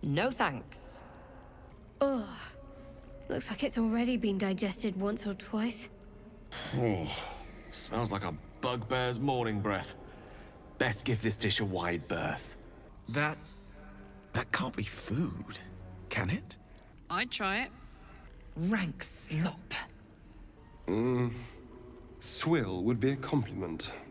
No thanks. Ugh. Looks like it's already been digested once or twice. Oh, smells like a bugbear's morning breath. Best give this dish a wide berth. That can't be food, can it? I'd try it. Rank slop. Swill would be a compliment.